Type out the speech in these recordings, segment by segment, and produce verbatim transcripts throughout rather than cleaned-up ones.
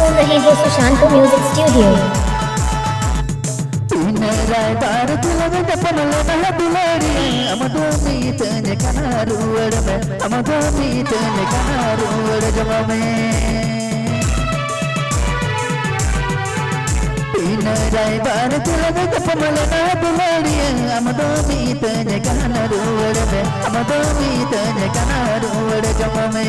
सुन रहे हैं Sushant music studio. Rai bar tulaga kapamala na bulariya amado meet ne kana ruwad me amado meet ne kana ruwad jamame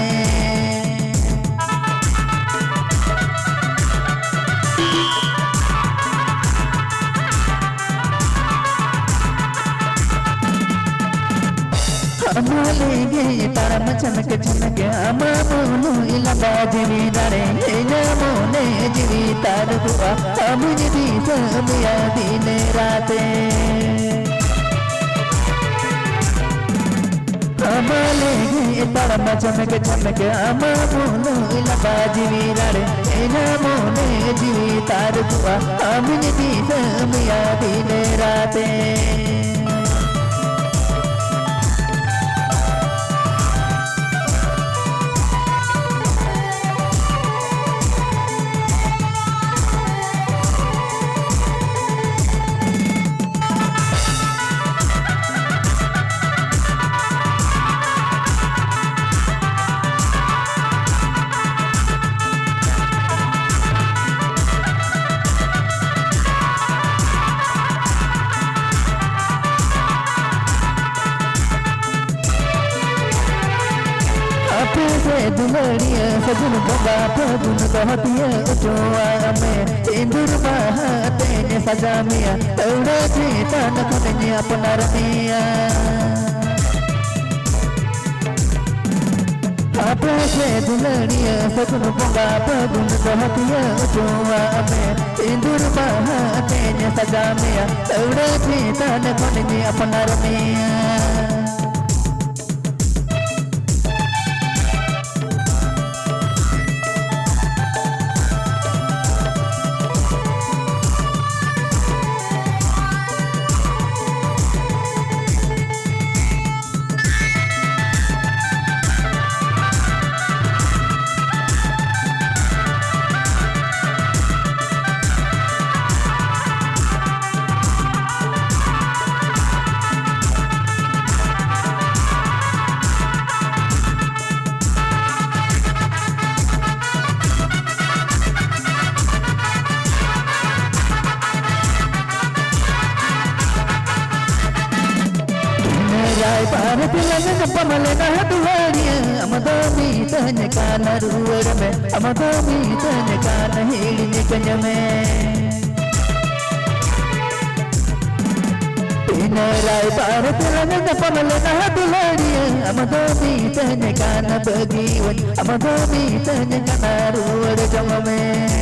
amalege taram chanak chanak amamonu ilabajini dare enamone jivi tarua amujdi samya dine rate amalege taram chanak chanak amamonu ilabajini dare enamone jivi tarua amujdi samya dine rate दुलड़िया सजन बगा फगुन कहतिया उचोआ में इंदुर बहाते ने सजा मिया तौड़ा थी तन खुने अपना रमिया आपे से दुलड़िया सजन बगा फगुन कहतिया उचोआ में इंदुर बहाते ने सजा मिया तौड़ा थी तन खुने अपना Ramiya Rai bar tulaga kapamala na bulariya amado meet ne kana ruwad me amado meet ne kana hili kanyame Rai bar tulaga kapamala na bulariya amado meet ne kana bagiwan amado meet ne kana ruwad jamame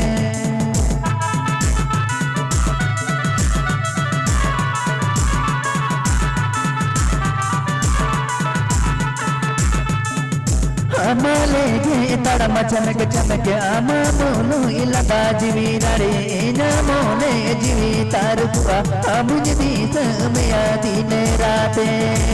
amalege taram chanak chanak amamonu ilabajini dare enamone jivi tarua amujdi samya dine rate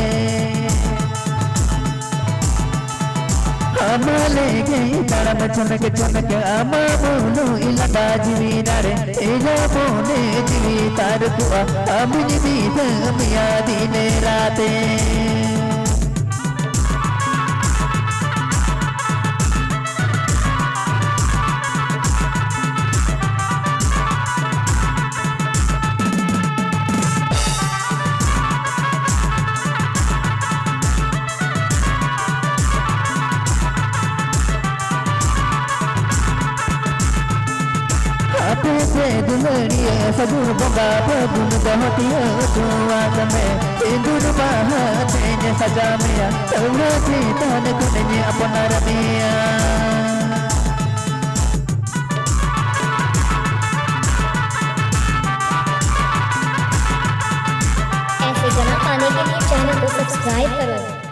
amalege taram chanak chanak amamonu ilabajini dare enamone jivi tarua amujdi samya dine rate से दुलड़िया सजन बगा फगुन कहतिया उचोआ में इंदुर बहाते ने सजा मिया तौड़ा थी तन खुने अपना रमिया ऐसे गाना पाने के लिए चैनल को सब्सक्राइब करो।